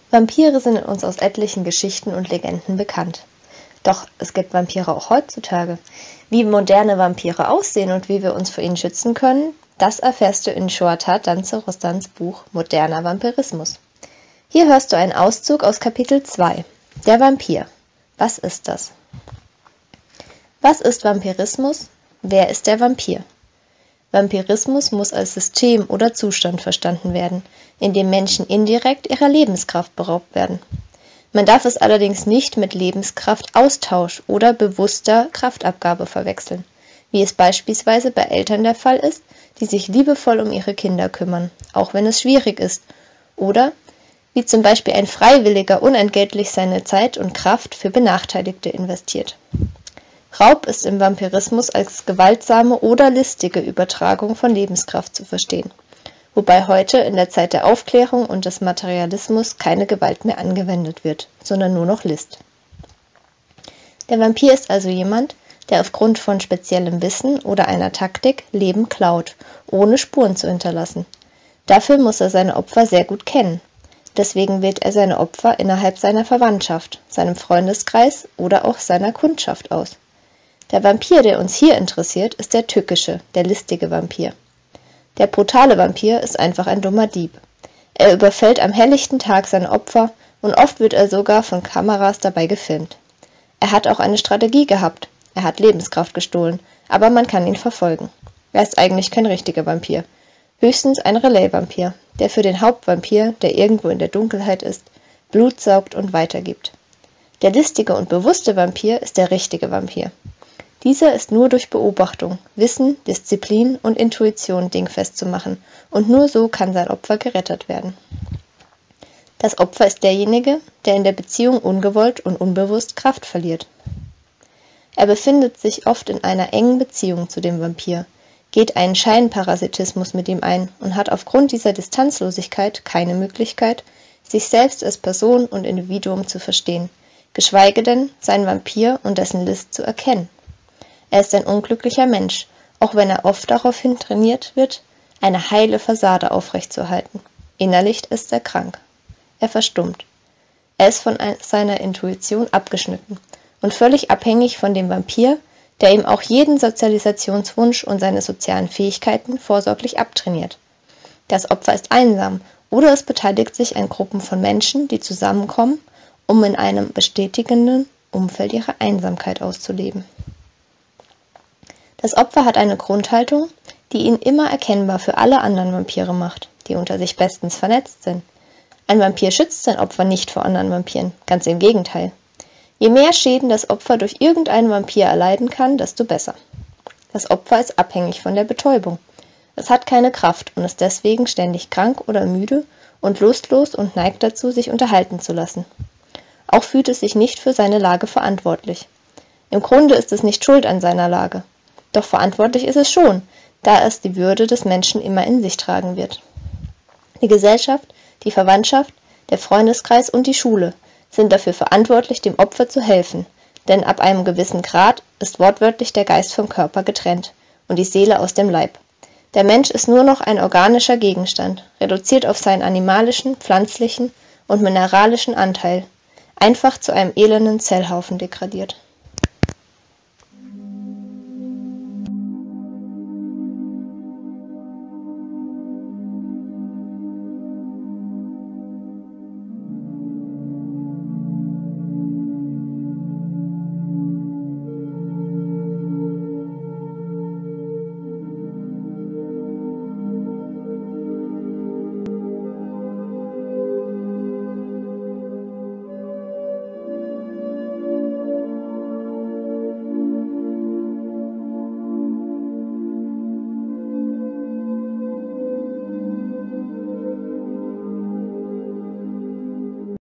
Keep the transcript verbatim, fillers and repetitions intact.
Vampire sind uns aus etlichen Geschichten und Legenden bekannt. Doch es gibt Vampire auch heutzutage. Wie moderne Vampire aussehen und wie wir uns vor ihnen schützen können, das erfährst du in Shoata Danze Rostans Buch Moderner Vampirismus. Hier hörst du einen Auszug aus Kapitel zwei. Der Vampir. Was ist das? Was ist Vampirismus? Wer ist der Vampir? Vampirismus muss als System oder Zustand verstanden werden, in dem Menschen indirekt ihrer Lebenskraft beraubt werden. Man darf es allerdings nicht mit Lebenskraftaustausch oder bewusster Kraftabgabe verwechseln, wie es beispielsweise bei Eltern der Fall ist, die sich liebevoll um ihre Kinder kümmern, auch wenn es schwierig ist, oder wie zum Beispiel ein Freiwilliger unentgeltlich seine Zeit und Kraft für Benachteiligte investiert. Raub ist im Vampirismus als gewaltsame oder listige Übertragung von Lebenskraft zu verstehen, wobei heute in der Zeit der Aufklärung und des Materialismus keine Gewalt mehr angewendet wird, sondern nur noch List. Der Vampir ist also jemand, der aufgrund von speziellem Wissen oder einer Taktik Leben klaut, ohne Spuren zu hinterlassen. Dafür muss er seine Opfer sehr gut kennen. Deswegen wählt er seine Opfer innerhalb seiner Verwandtschaft, seinem Freundeskreis oder auch seiner Kundschaft aus. Der Vampir, der uns hier interessiert, ist der tückische, der listige Vampir. Der brutale Vampir ist einfach ein dummer Dieb. Er überfällt am helllichten Tag seine Opfer und oft wird er sogar von Kameras dabei gefilmt. Er hat auch eine Strategie gehabt. Er hat Lebenskraft gestohlen, aber man kann ihn verfolgen. Er ist eigentlich kein richtiger Vampir. Höchstens ein Relais-Vampir, der für den Hauptvampir, der irgendwo in der Dunkelheit ist, Blut saugt und weitergibt. Der listige und bewusste Vampir ist der richtige Vampir. Dieser ist nur durch Beobachtung, Wissen, Disziplin und Intuition dingfest zu machen und nur so kann sein Opfer gerettet werden. Das Opfer ist derjenige, der in der Beziehung ungewollt und unbewusst Kraft verliert. Er befindet sich oft in einer engen Beziehung zu dem Vampir, geht einen Scheinparasitismus mit ihm ein und hat aufgrund dieser Distanzlosigkeit keine Möglichkeit, sich selbst als Person und Individuum zu verstehen, geschweige denn seinen Vampir und dessen List zu erkennen. Er ist ein unglücklicher Mensch, auch wenn er oft daraufhin trainiert wird, eine heile Fassade aufrechtzuerhalten. Innerlich ist er krank. Er verstummt. Er ist von seiner Intuition abgeschnitten und völlig abhängig von dem Vampir, der ihm auch jeden Sozialisationswunsch und seine sozialen Fähigkeiten vorsorglich abtrainiert. Das Opfer ist einsam oder es beteiligt sich an Gruppen von Menschen, die zusammenkommen, um in einem bestätigenden Umfeld ihre Einsamkeit auszuleben. Das Opfer hat eine Grundhaltung, die ihn immer erkennbar für alle anderen Vampire macht, die unter sich bestens vernetzt sind. Ein Vampir schützt sein Opfer nicht vor anderen Vampiren, ganz im Gegenteil. Je mehr Schäden das Opfer durch irgendeinen Vampir erleiden kann, desto besser. Das Opfer ist abhängig von der Betäubung. Es hat keine Kraft und ist deswegen ständig krank oder müde und lustlos und neigt dazu, sich unterhalten zu lassen. Auch fühlt es sich nicht für seine Lage verantwortlich. Im Grunde ist es nicht schuld an seiner Lage. Doch verantwortlich ist es schon, da es die Würde des Menschen immer in sich tragen wird. Die Gesellschaft, die Verwandtschaft, der Freundeskreis und die Schule sind dafür verantwortlich, dem Opfer zu helfen, denn ab einem gewissen Grad ist wortwörtlich der Geist vom Körper getrennt und die Seele aus dem Leib. Der Mensch ist nur noch ein organischer Gegenstand, reduziert auf seinen animalischen, pflanzlichen und mineralischen Anteil, einfach zu einem elenden Zellhaufen degradiert.